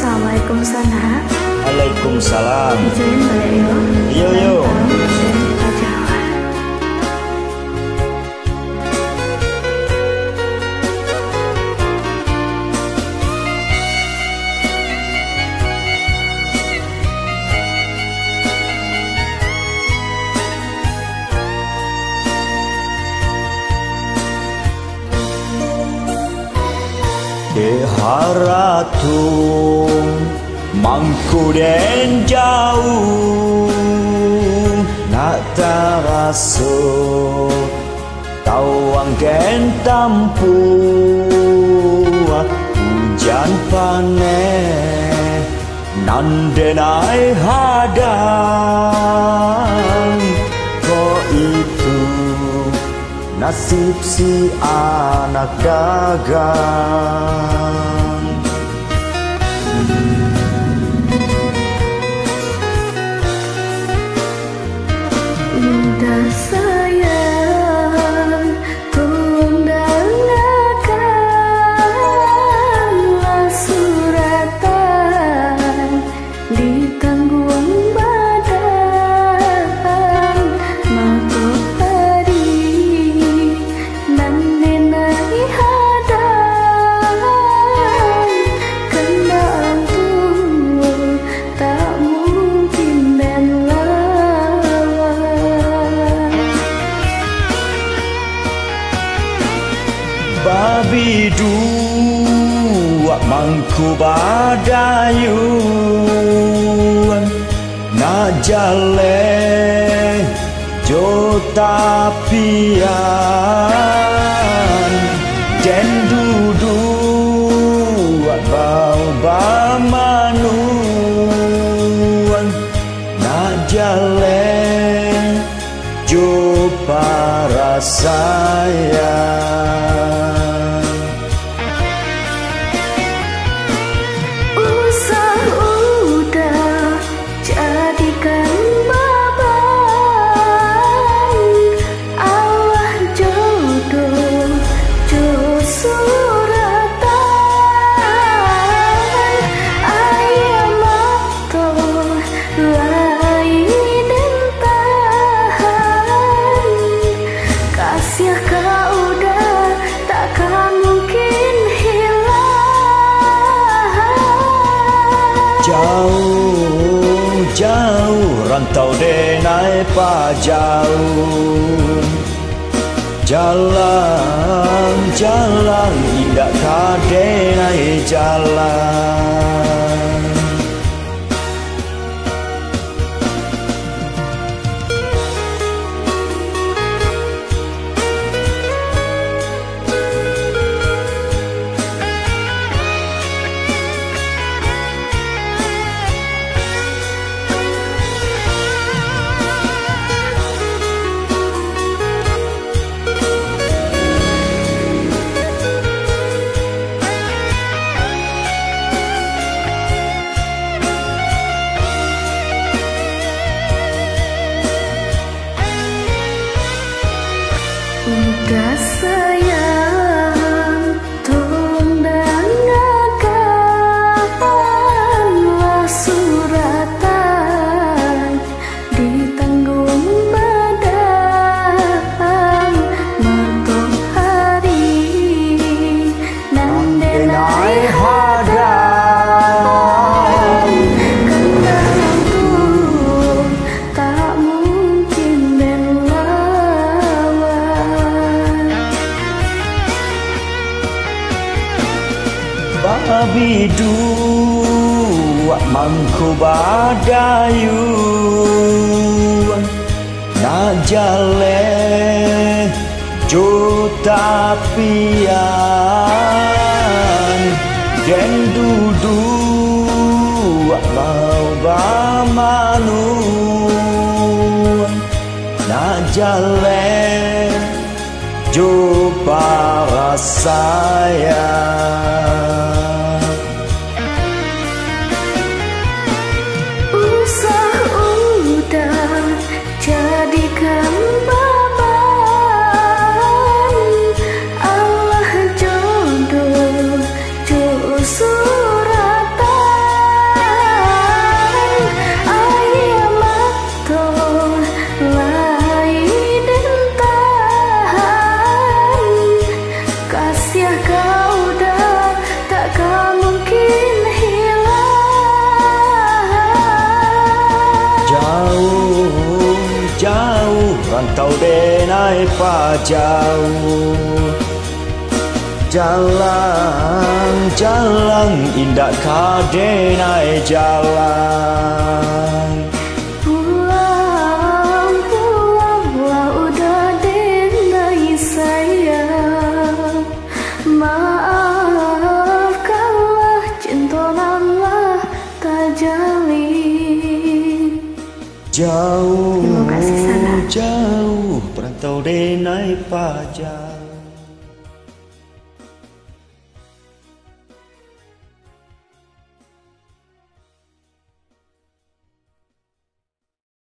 Assalamualaikum sana. Waalaikumsalam. Join boleh yo. Yo yo. Kita Jawa. Deharatu mangku den jauh nak taraso tawang ken tampu hujan panen nandenai hadang kok itu nasib si anak dagang. Indah sayang, tundangkanlah suratan di tanggung badan matahari nan nenai hadang kendang tunggu tak mungkin dan babi dua mangku badayun na jale jota pian den dudu bau bamanuan na jale jo para sayang. Jauh rantau denai pajauh jalan indah kadenai jalan. Udah sayang, tundangkanlah suratan di tanggung badan matahari nan denai hadang kendang tunggu tak mungkin dan babi dua mangku badayun na jale juta pian den dudu mau bamanu na jale jo para sayang. Jadikan baban Allah jodoh suratan denai pajau. Jalan indah kadenai jalan. Pulang udah denai sayang. Maafkanlah cintalah tak jalin. Jauh, Terima kasih, Sana. jauh perantau denai pajau.